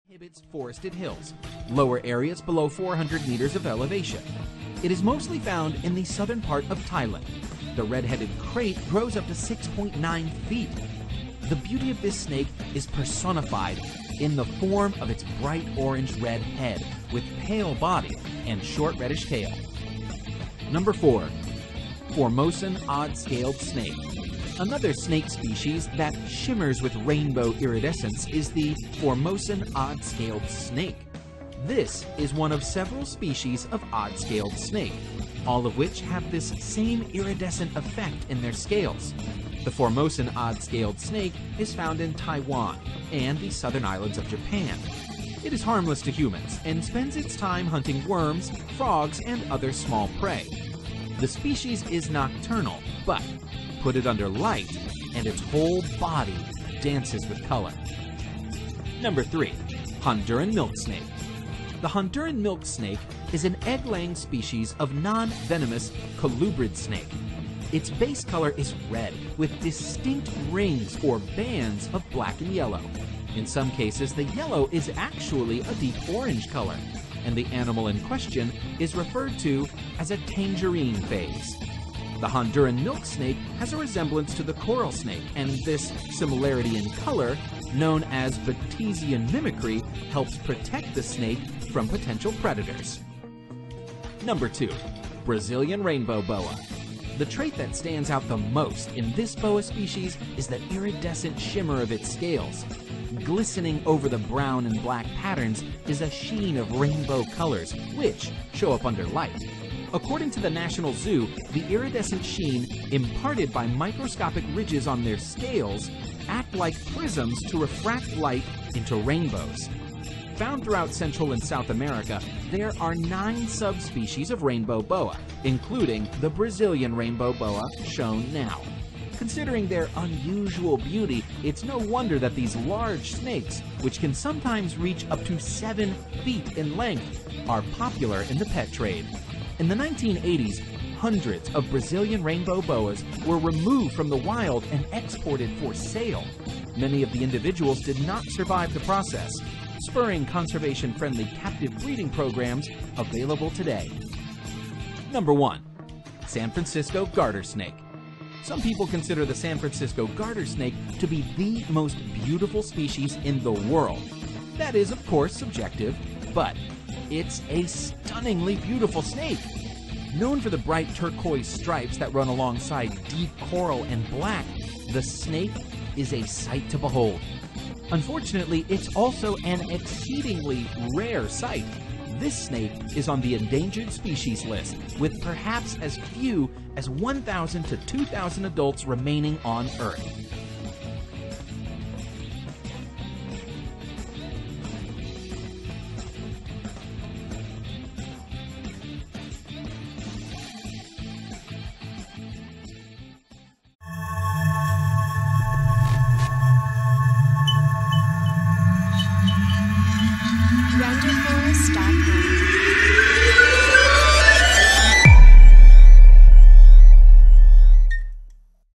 Inhabits forested hills, lower areas below 400 meters of elevation. It is mostly found in the southern part of Thailand. The red-headed krait grows up to 6.9 feet. The beauty of this snake is personified in the form of its bright orange-red head with pale body and short reddish tail. Number 4. Formosan odd-scaled snake. Another snake species that shimmers with rainbow iridescence is the Formosan odd-scaled snake. This is one of several species of odd-scaled snake, all of which have this same iridescent effect in their scales. The Formosan odd-scaled snake is found in Taiwan and the southern islands of Japan. It is harmless to humans and spends its time hunting worms, frogs, and other small prey. The species is nocturnal, but put it under light, and its whole body dances with color. Number 3. Honduran milk snake. The Honduran milk snake is an egg-laying species of non-venomous colubrid snake. Its base color is red, with distinct rings or bands of black and yellow. In some cases, the yellow is actually a deep orange color, and the animal in question is referred to as a tangerine phase. The Honduran milk snake has a resemblance to the coral snake, and this similarity in color, known as Batesian mimicry, helps protect the snake from potential predators. Number 2. Brazilian rainbow boa. The trait that stands out the most in this boa species is the iridescent shimmer of its scales. Glistening over the brown and black patterns is a sheen of rainbow colors, which show up under light. According to the National Zoo, the iridescent sheen imparted by microscopic ridges on their scales act like prisms to refract light into rainbows. Found throughout Central and South America, there are 9 subspecies of rainbow boa, including the Brazilian rainbow boa shown now. Considering their unusual beauty, it's no wonder that these large snakes, which can sometimes reach up to 7 feet in length, are popular in the pet trade. In the 1980s, hundreds of Brazilian rainbow boas were removed from the wild and exported for sale. Many of the individuals did not survive the process, spurring conservation-friendly captive breeding programs available today. Number 1. San Francisco garter snake. Some people consider the San Francisco garter snake to be the most beautiful species in the world. That is, of course, subjective, but it's a stunningly beautiful snake. Known for the bright turquoise stripes that run alongside deep coral and black, the snake is a sight to behold. Unfortunately, it's also an exceedingly rare sight. This snake is on the endangered species list, with perhaps as few as 1,000 to 2,000 adults remaining on Earth.